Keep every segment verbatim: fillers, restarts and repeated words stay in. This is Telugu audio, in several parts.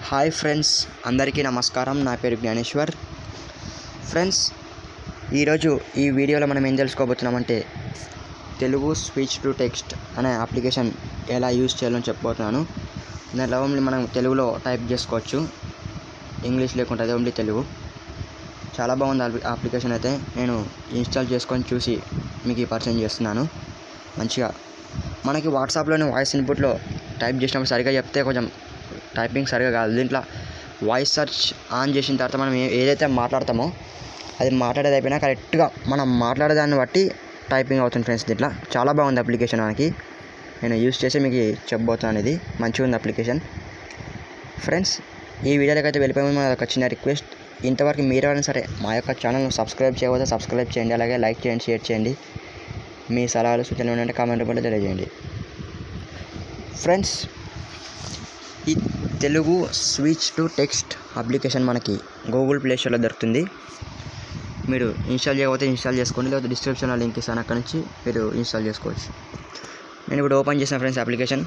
హాయ్ ఫ్రెండ్స్, అందరికీ నమస్కారం. నా పేరు జ్ఞానేశ్వర్. ఫ్రెండ్స్, ఈరోజు ఈ వీడియోలో మనం ఏం తెలుసుకోబోతున్నామంటే తెలుగు స్పీచ్ టు టెక్స్ట్ అనే అప్లికేషన్ ఎలా యూజ్ చేయాలో చెప్పబోతున్నాను. దాంట్లో ఓన్లీ మనం తెలుగులో టైప్ చేసుకోవచ్చు, ఇంగ్లీష్ లేకుండా అదే ఓన్లీ తెలుగు. చాలా బాగుంది అప్లికేషన్. అయితే నేను ఇన్స్టాల్ చేసుకొని చూసి మీకు ఈ పరిచయం చేస్తున్నాను. మంచిగా మనకి వాట్సాప్లోని వాయిస్ ఇన్పుట్లో టైప్ చేసినప్పుడు సరిగ్గా చెప్తే కొంచెం టైపింగ్ సరిగా కాదు. దీంట్లో వాయిస్ సెర్చ్ ఆన్ చేసిన తర్వాత మనం ఏదైతే మాట్లాడతామో అది మాట్లాడేది అయిపోయినా కరెక్ట్గా మనం మాట్లాడేదాన్ని బట్టి టైపింగ్ అవుతుంది ఫ్రెండ్స్. దీంట్లో చాలా బాగుంది అప్లికేషన్. మనకి నేను యూజ్ చేసి మీకు చెప్పబోతున్నాను. ఇది మంచిగా ఉంది అప్లికేషన్. ఫ్రెండ్స్, ఈ వీడియోలోకి అయితే వెళ్ళిపోయే ముందు ఒక చిన్న రిక్వెస్ట్. ఇంతవరకు మీరెవరైనా సరే మా యొక్క ఛానల్ను సబ్స్క్రైబ్ చేయకపోతే సబ్స్క్రైబ్ చేయండి. అలాగే లైక్ చేయండి, షేర్ చేయండి. మీ సలహాలు సూచనలు ఏంటంటే కామెంట్ రూపంలో తెలియజేయండి. ఫ్రెండ్స్, ఈ Telugu speech to text application మనకి గూగుల్ ప్లే స్టోర్లో దొరుకుతుంది. మీరు ఇన్స్టాల్ చేయకపోతే ఇన్స్టాల్ చేసుకోండి, లేకపోతే డిస్క్రిప్షన్లో లింక్ ఇస్తాను, అక్కడ నుంచి మీరు ఇన్స్టాల్ చేసుకోవచ్చు. నేను ఇప్పుడు ఓపెన్ చేసిన friends application.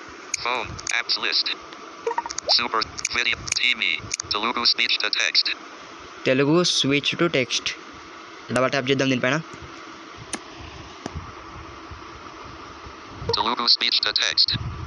Telugu speech to text double tap చేద్దాం దీనిపైన. Telugu speech to text.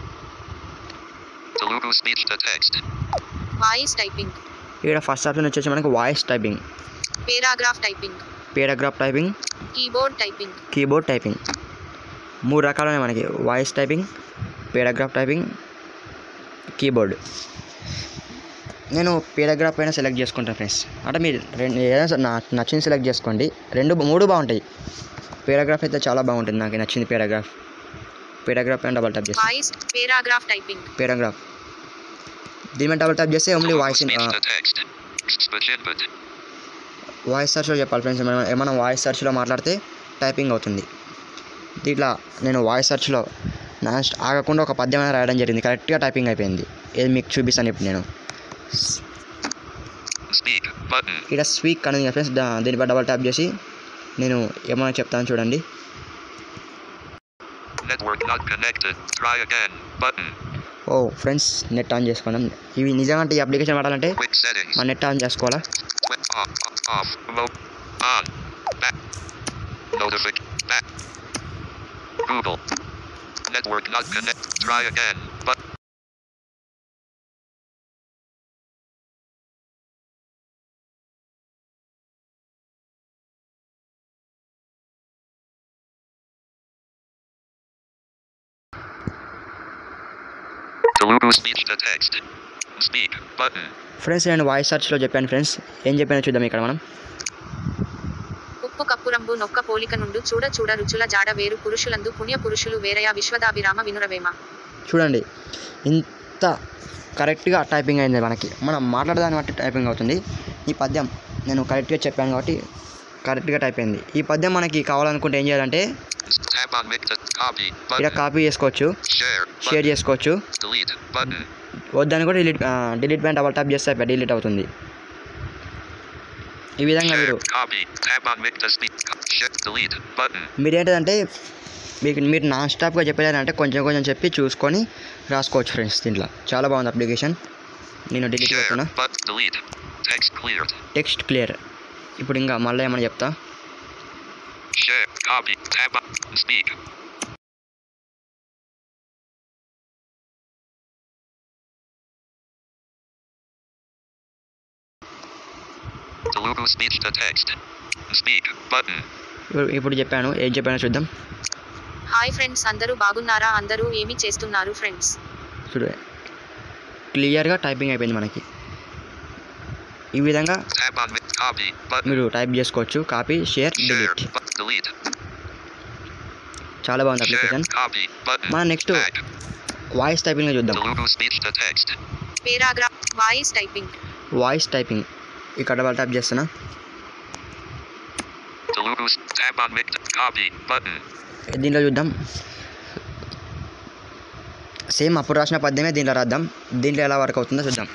Telugu speech to text. Voice typing. ఇక్కడ ఫస్ట్ ఆప్షన్ వచ్చేసి మనకి voice typing, paragraph typing, paragraph typing, keyboard typing. Keyboard typing. మూడు రకాలనే మనకి voice typing, paragraph typing, keyboard. నేను పేరాగ్రాఫ్ పైన సెలెక్ట్ చేసుకుంటాను ఫ్రెండ్స్. అంటే మీరు రెండు ఏదైనా నా నచ్చింది సెలెక్ట్ చేసుకోండి. రెండు మూడు బాగుంటాయి. పేరాగ్రాఫ్ అయితే చాలా బాగుంటుంది, నాకు నచ్చింది పేరాగ్రాఫ్. పేరాగ్రాఫ్ పైన డబల్ ట్యాప్ చేస్తాను. Voice paragraph typing. పేరాగ్రాఫ్ దీని మీద డబల్ ట్యాప్ చేస్తే ఓన్లీ వాయిస్ వాయిస్ సెర్చ్లో చెప్పాలి ఫ్రెండ్స్. మనం ఏమైనా వాయిస్ సెర్చ్లో మాట్లాడితే టైపింగ్ అవుతుంది. దీంట్లో నేను వాయిస్ సెర్చ్లో నా ఆగకుండా ఒక పద్యమైన రాయడం జరిగింది, కరెక్ట్గా టైపింగ్ అయిపోయింది. ఇది మీకు చూపిస్తాను ఇప్పుడు. నేను ఇక్కడ స్పీక్ అనేది ఫ్రెండ్స్, దీనిపై డబల్ ట్యాప్ చేసి నేను ఏమైనా చెప్తాను చూడండి. ఓ ఫ్రెండ్స్, నెట్ ఆన్ చేసుకున్నాం. ఇవి నిజంగా ఈ అప్లికేషన్ వాడాలంటే మన నెట్ ఆన్ చేసుకోవాలా. Google. Network not connect. Try again. But Telugu speech to text. Speak button. Friends, నేను వాయిస్ సెర్చ్లో చెప్పాను ఫ్రెండ్స్. ఏం చెప్పానో చూద్దాం ఇక్కడ మనం. ఉప్పు కప్పురంబు నొక్క పోలిక నుండు చూడ చూడ రుచుల జాడ వేరు పురుషులందు పుణ్య పురుషులు వేరయ విశ్వదాభిరామ వినురవేమ. చూడండి, ఇంత కరెక్ట్గా టైపింగ్ అయింది. మనకి మనం మాట్లాడదాన్ని బట్టి టైపింగ్ అవుతుంది. ఈ పద్యం నేను కరెక్ట్గా చెప్పాను కాబట్టి కరెక్ట్గా టైప్ అయింది. ఈ పద్యం మనకి కావాలనుకుంటే ఏం చేయాలంటే ఇక్కడ కాపీ చేసుకోవచ్చు, షేర్ చేసుకోవచ్చు. వద్దని కూడా డిలీట్ డిలీట్ పైన డబల్ ట్యాప్ చేస్తే డిలీట్ అవుతుంది. ఈ విధంగా మీరు మీరు ఏంటంటే మీకు మీరు నాన్ స్టాప్గా చెప్పలేదంటే కొంచెం కొంచెం చెప్పి చూసుకొని రాసుకోవచ్చు ఫ్రెండ్స్. దీంట్లో చాలా బాగుంది అప్లికేషన్. నేను డిలీట్ చేస్తున్నా. Text clear. ఇప్పుడు ఇంకా మళ్ళీ ఏమైనా చెప్తా. Telugu speech to text. Speak button. ఇప్పుడు చెప్పాను, ఏం చెప్పానో చూద్దాం. హాయ్ ఫ్రెండ్స్, అందరూ బాగున్నారా? అందరూ ఏమి చేస్తున్నారు ఫ్రెండ్స్? చూడు, క్లియర్గా టైపింగ్ అయిపోయింది మనకి. ఈ విధంగా మీరు టైప్ చేసుకోవచ్చు. Copy, share, delete. చాలా బాగుంది అప్లికేషన్. మనం నెక్స్ట్ వాయిస్ టైపింగ్ చూద్దాం. Paragraph voice typing. Voice typing ఇక్కడ డబల్ ట్యాప్ చేస్తున్నా. దీంట్లో చూద్దాం. సేమ్ అప్పుడు రాసిన పద్యమే దీంట్లో రాద్దాం. దీంట్లో ఎలా వర్క్ అవుతుందో చూద్దాం.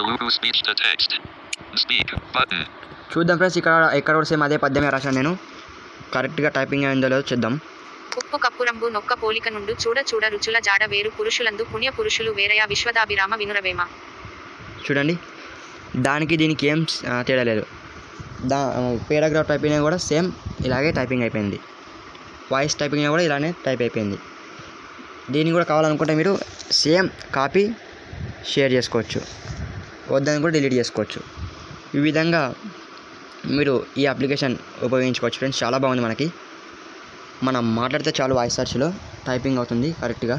Telugu speech to text. Speak button. చూద్దాం ఫ్రెండ్స్, ఇక్కడ ఇక్కడ కూడా సేమ్ అదే పద్యమే రాశాను నేను. కరెక్ట్గా టైపింగ్ అయిందో లేదో చూద్దాం. ఉప్పు కప్పురంబు నొక్క పోలిక నుండు చూడ చూడ రుచుల జాడ వేరు పురుషులందు పుణ్య పురుషులు వేరయ విశ్వదాభిరామ వినురవేమ. చూడండి, దానికి దీనికి ఏం ఆ, తేడా లేదు. దా పేరాగ్రాఫ్ టైపింగ్ కూడా సేమ్ ఇలాగే టైపింగ్ అయిపోయింది. వాయిస్ టైపింగ్ కూడా ఇలానే టైప్ అయిపోయింది. దీన్ని కూడా కావాలనుకుంటే మీరు సేమ్ కాపీ షేర్ చేసుకోవచ్చు, వద్దని కూడా డిలీట్ చేసుకోవచ్చు. ఈ విధంగా మీరు ఈ అప్లికేషన్ ఉపయోగించుకోవచ్చు ఫ్రెండ్స్. చాలా బాగుంది. మనకి మనం మాట్లాడితే చాలు వాయిస్ సెర్చ్లో టైపింగ్ అవుతుంది కరెక్ట్గా.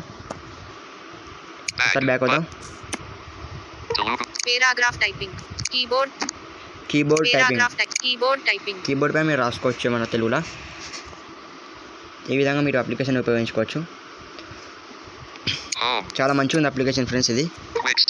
సార్ బ్యాక్ అవుతాం. Telugu. Paragraph typing keyboard keyboard typing paragraph టై- కీబోర్డ్ టైపింగ్ కీబోర్డ్ పై మీరు రాసుకోవచ్చు మన తెలుగులో. ఈ విధంగా మీరు అప్లికేషన్ ఉపయోగించుకోవచ్చు. Home. చాలా మంచిగా ఉంది అప్లికేషన్ ఫ్రెండ్స్ ఇది. Quick